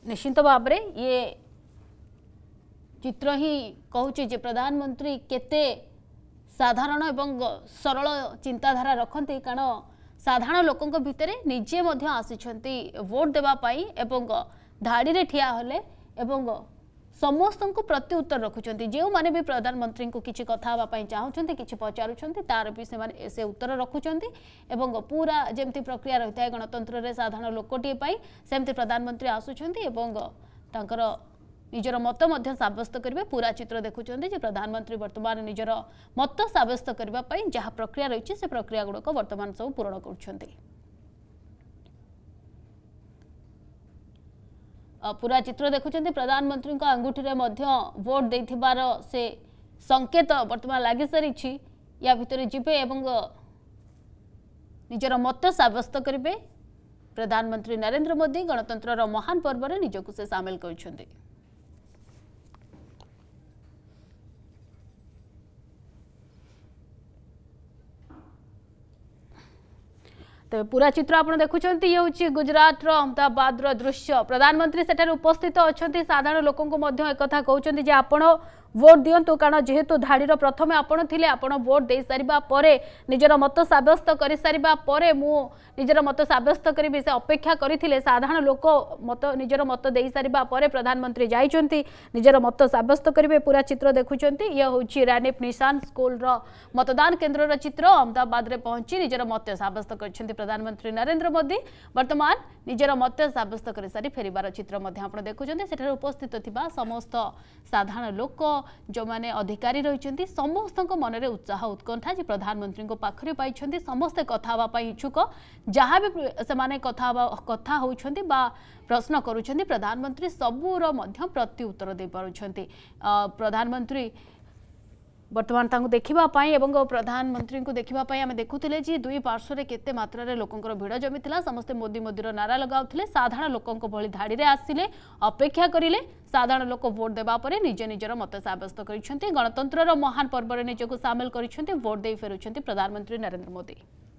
निश्चित भाव में ये चित्र ही कहूँ जे प्रधानमंत्री केते साधारण एवं सरल चिंताधारा रखती कारण साधारण लोकों भितर निजे मध्य आसिछंती वोट देवाई एवं धाड़ी रे ठिया होले एवं समस्त को प्रति उत्तर रखुंट जो मैंने भी प्रधानमंत्री को किसी कथा चाहते कि पचारुंट तार भी से उत्तर रखुंट एवं पूरा जमती प्रक्रिया रही है गणतंत्र में साधारण लोकटे सेमती प्रधानमंत्री आसुंच निजर मत सब्यस्त करेंगे पूरा चित्र देखुं प्रधानमंत्री वर्तमान निजर मत सब्यस्त करने जहाँ प्रक्रिया रही से प्रक्रिया गुड़क वर्तमान सब पूरण कर पूरा चित्र देखुं प्रधानमंत्री अंगूठी में वोट देथिबार से संकेत वर्तमान लगी सारी या भितर जीवे एवं निजर मत सब्यस्त करेंगे प्रधानमंत्री नरेंद्र मोदी गणतंत्र महान पर्व में निजक से सामिल कर तेज पूरा चित्र आप देखुं ये हूँ गुजरात अहमदाबाद दृश्य प्रधानमंत्री सेठार उपस्थित अच्छा साधारण लोक एक कहते आपण वोट दिंतु कारण जेहेतु धाड़ीर प्रथमे आपण थिले आपण वोट दे सारिबा परे निजर मत सब्यस्त कर सारिबा परे मु निजर मत सब्यस्त करी से अपेक्षा करथिले साधारण लोक मत निजर मत दे सारिबा परे प्रधानमंत्री जाइचंती निजर मत सब्यस्त करेंगे पूरा चित्र देखुंट ये हूँ रानीप निशान स्कूल मतदान केन्द्र चित्र अहमदाबाद में पहुंची निजर मत सब्यस्त कर प्रधानमंत्री नरेंद्र मोदी वर्तमान निजर मत सब्यस्त कर सारी फेरिबार चित्र आप देखुं उपस्थित थिबा समस्त साधारण लोक जो माने अधिकारी रही समस्त मन में उत्साह उत्कंठा जी प्रधानमंत्री पाखरे पाई समस्ते कथा इच्छुक जहाँ भी से कथा होउछंती बा प्रश्न करुछंती प्रधानमंत्री सबूर मध्य प्रति उत्तर दे पारुछंती प्रधानमंत्री वर्तमान देखापी और प्रधानमंत्री को देखापी आम देखुले जी दुई पार्श्व केते मात्रा लोकंर भिड़ जमीला समस्ते मोदी मोदीर नारा लगाउथिले साधारण लोकों भली धाड़ी रे आसिले अपेक्षा करिले साधारण लोक वोट देबा परे निज निजर मत सब्यस्त करिसेंती गणतंत्र महान पर्व में निजक सामिल करिसेंती वोट दे फेरुछंती प्रधानमंत्री नरेंद्र मोदी।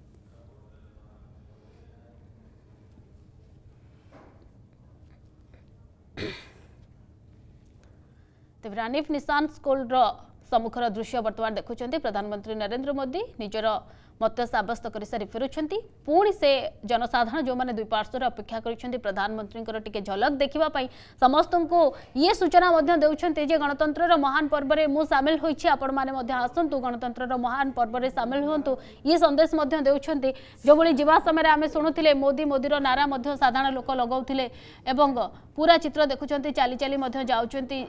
तेज रानीप निशान स्कूल सम्मुखर दृश्य वर्तमान देखुं प्रधानमंत्री नरेंद्र मोदी निजर मत सब्यस्त कर सारी फेरुंट पुणी से जनसाधारण जो मैंने दुई पार्श्व अपेक्षा कर प्रधानमंत्री टिके झलक देखापी समस्त को ये सूचना देउछंती जे गणतंत्र महान पर्व में मु सामिल होइछि आपण माने आसंतु गणतंत्र महान पर्व में सामिल हुंतु ये संदेश देउछंती जो भली जीवा समय आम शुणुले मोदी मोदीर नारा साधारण लोक लगाउथिले एवं पूरा चित्र देखुंत चाली चाली जाउछंती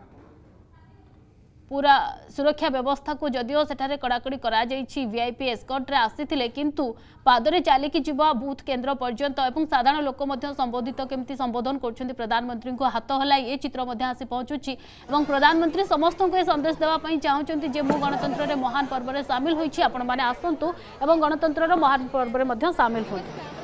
पूरा सुरक्षा व्यवस्था को जदिओ सेठारे कड़ाकड़ी करा जाइछि वीआईपी एस्कॉर्ट रे आसीथिले किंतु पादरे चालिकी जीवा बूथ केन्द्र पर्यंत एवं साधारण लोक संबोधित केमती संबोधन कर प्रधानमंत्री को हाथ हलाई ये चित्र आसी पहुंचुछि एवं प्रधानमंत्री समस्त को संदेश देवाई चाहते जे मु गणतंत्र महान पर्व में सामिल होइछि आपण माने आसंतु एवं गणतंत्र महान पर्व में सामिल होइछि।